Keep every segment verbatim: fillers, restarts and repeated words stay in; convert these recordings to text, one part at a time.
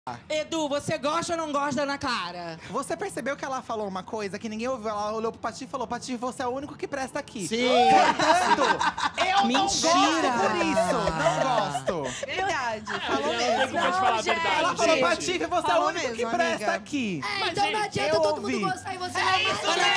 Edu, você gosta ou não gosta da Ana Clara? Você percebeu que ela falou uma coisa que ninguém ouviu? Ela olhou pro Patife e falou: Patife, você é o único que presta aqui. Sim. Portanto, eu Mentira. não gosto por isso. Não gosto. Verdade, falou Não mesmo. tem como falar a gente. verdade, Ela falou: gente. Patife, você é o Falou único que mesmo, presta amiga. aqui. É, então não adianta eu todo ouvi. mundo gostar e você não É isso mesmo!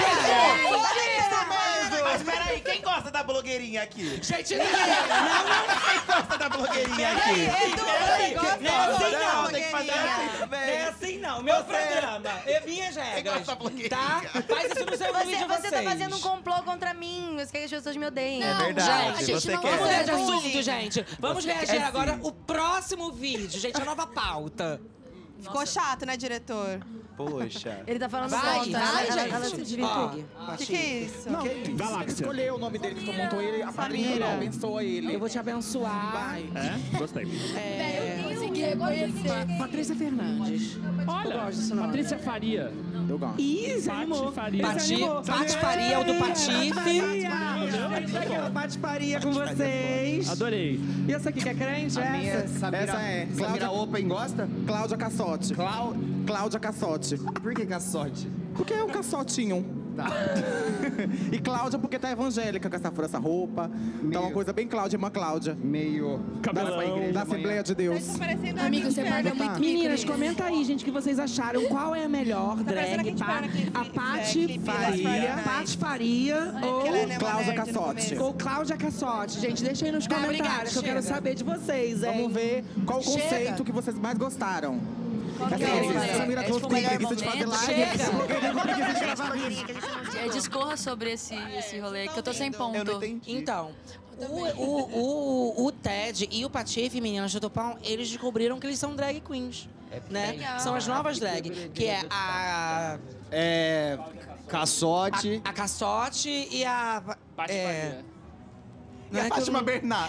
Mas peraí, quem gosta da blogueirinha aqui? Gente, não, Quem gosta da blogueirinha aqui? Edu, você gosta não é assim da não, tem que fazer blogueirinha? assim, não é velho. assim não. Meu Você- programa, é minhas regras, gosta da blogueirinha. tá? Faz isso no seu Você, vídeo de você vocês. tá fazendo um complô contra mim. Você quer que as pessoas me odeiem. Não, verdade, a gente você não quer. Vamos gosta mudar de bullying. assunto, gente. Vamos Você reagir quer agora sim. o próximo vídeo. Gente, a nova pauta. Ficou chato, né, diretor? Poxa. Ele tá falando Vai, conta. vai, ela, gente. ela se desvirtua Ó, aqui. O que, que é isso? Não, Galáxia. Escolheu o nome dele, que tu montou ele, a padrinha não abençoa ele. Eu vou te abençoar. É? Gostei. Eu não consegui reconhecer. Patrícia Fernandes. Olha, Eu gosto desse nome. Patrícia Faria. Eu gosto. Ih, se animou. Faria. Pati, Pati Faria, o do Patife. Aquela Patifaria com vocês. Adorei. E essa aqui que é crente? A minha, essa? Samira, essa é Samira Cláudia, Open gosta? Cláudia Cassotti. Clau... Cláudia Cassotti. Por que caçote? Porque é um caçotinho. Tá. E Cláudia porque tá evangélica com essa, com essa roupa. Então uma coisa bem Cláudia, irmã Cláudia. Meio... Cabelão. Da Assembleia de Deus. Tá parecendo a Amigo, você manda muito Meninas, mico comenta aí, gente, o que vocês acharam. Qual é a melhor parecendo drag? aquele Pa- naquele a clipe, é, Pati clipe das Faria, Fortnite. Pati Faria Que ela é ou, Cláudia nerd no Cassotti. começo. ou Cláudia Cassotti? Gente, deixa aí nos Tá, comentários obrigada, que eu quero chega. saber de vocês, hein? Vamos ver qual o Chega. conceito que vocês mais gostaram. Qual que Assim, é o a rolê? Samira É trouxe tipo o com melhor preguiça de fazer momento? live. Chega. blogueirinha com preguiça de gravar vídeo. É, discorra sobre esse, esse rolê, que eu tô sem ponto. Eu não entendi. Então, o, o, o, o Ted e o Patife, meninas do Topão, eles descobriram que eles são drag queens. Né? São as novas drag, que é a, É... Caçote... a, a Cassotti e a... É, E a que eu Fátima não- Bernard.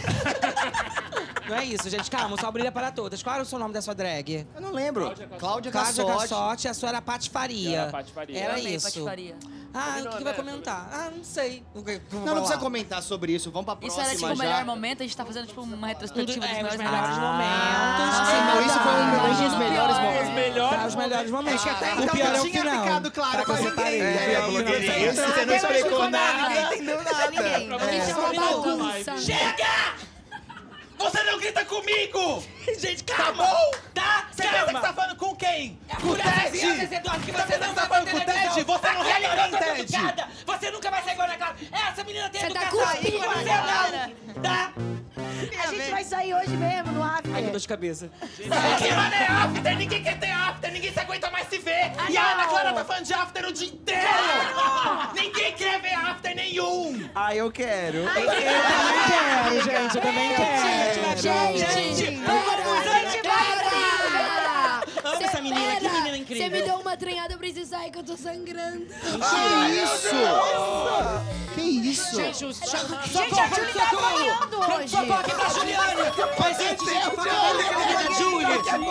Não é isso, gente. Calma, só brilha para todas. Qual era o seu nome da sua drag? Eu não lembro. Cláudia Cláudia Caçote. Cassotti, a sua era Pati Faria. Era Pati Faria. Era Amei, isso. patifaria. Ah, o que, que vai comentar? Ah, não sei. O que- que eu vou Não, não precisa falar. comentar sobre isso. Vamos pra Isso próxima era tipo o já. melhor momento, a gente tá fazendo tipo uma retrospectiva É, dos os melhores melhores momentos. momentos. Nossa, É então isso foi um verdade. dos melhores momentos. Os melhores. Tá, os melhores momentos. Acho que até o então pior é não o tinha final. ficado claro Tá, pra você ninguém. parei. É, É, a blogueirinha. Então, Você não explicou nada. Ninguém entendeu nada. Ninguém. Pra A você gente é só uma final da bagunça. live. Chega! Você não grita comigo! Gente, Tá calma. bom? Tá? Você pensa que Calma. você tá falando com quem? É Com por o essas Ted? viadas, Eduardo, que Tá você pensando não que você tá vai falando com o televisão. Ted? Você não Aquela quer ninguém, garota Ted. educada. Você nunca vai sair igual na cara. Essa menina tem Você tá educação. cuspindo você na cara. não. Tá? A gente vai sair hoje mesmo no Ai, que after. dor de cabeça. Que mano é after? Ninguém quer ter after, ninguém se aguenta mais se ver. E a Ana Clara tá falando de after o dia inteiro. Ninguém quer ver after nenhum. Ah, eu quero. Eu também quero, gente. Eu também quero. Gente, para, gente, para! Amo essa menina, que menina incrível. Você me deu uma treinada, eu preciso sair que eu tô sangrando. Que isso? Que isso? Gente, o socorro, Gente, a Julie tá apanhando hoje. socorro aqui pra Juliane. Mas antes, gente, fala da Julie.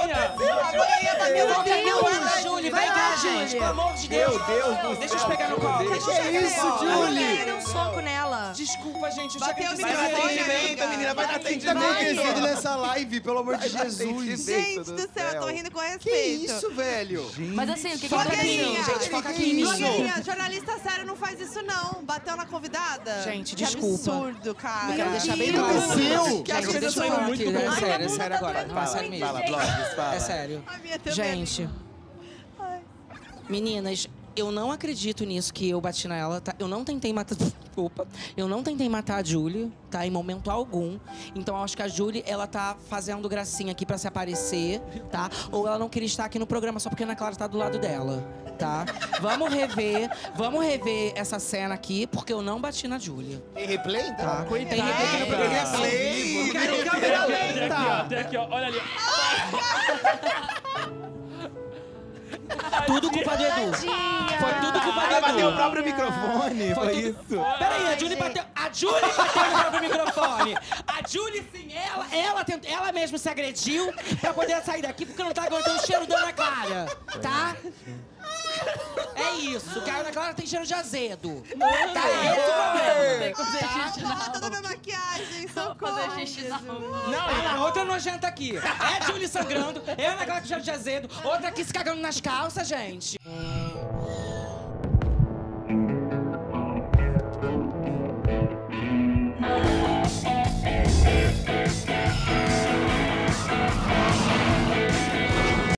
Eu vou pegar a Julie. Vai cá, gente. Pelo amor de Deus. Meu Deus do céu. Deixa eu pegar no colo. Deixa eu Que pegar no isso, colo. Julie? Eu dei um soco nela. Desculpa, gente. Eu Bateu tinha o que Vai no dizer. microfone, atendimento, amiga. menina. Vai no Vai. atendimento. Vai. nessa live, pelo amor de Jesus. Gente do céu, eu tô rindo com respeito. Que isso, velho? Mas assim, o que que Blogueirinha. aconteceu? Gente, foca aqui Que em mim. isso? Blogueirinha, jornalista sério não faz isso não. Bateu na convidada? Gente, que desculpa. absurdo, cara. Eu quero deixar bem que claro. aconteceu? Gente, Que deixa eu aconteceu? falar Muito aqui. bom. É Ai, sério, é minha bunda sério tá agora. doendo Fala muito, sério Fala, gente. blogs, fala. É sério. A minha também. Gente, meninas, eu não acredito nisso que eu bati nela, tá? Eu não tentei matar... Opa. Eu não tentei matar a Julie, tá? Em momento algum. Então, eu acho que a Julie, ela tá fazendo gracinha aqui pra se aparecer, tá? Ou ela não queria estar aqui no programa só porque a Ana Clara tá do lado dela, tá? Vamos rever, vamos rever essa cena aqui, porque eu não bati na Julie, Tem replay, então? tá? Tem replay aqui no É. programa. Replay. Quero câmera Até aqui, ó. lenta. Até aqui, ó. Olha ali. Tudo culpa do Edu. Foi tudo culpa do Ela bateu o Edu. próprio microfone, foi isso? Peraí, a Julie bateu. A Julie bateu no próprio microfone. A Julie, sim, ela, ela, tentou, ela mesma se agrediu pra poder sair daqui porque não tá aguentando o cheiro da Ana Clara, tá? É isso, que a Ana Clara tem cheiro de azedo. Tá, é esse o problema. Tem que fazer xixi na Ah, toda minha maquiagem, socorro. fazer xixi na Jesus. Não, Ah, outra nojenta aqui. É Julie sangrando, é Ana Clara com cheiro de azedo, outra aqui se cagando nas calças, gente.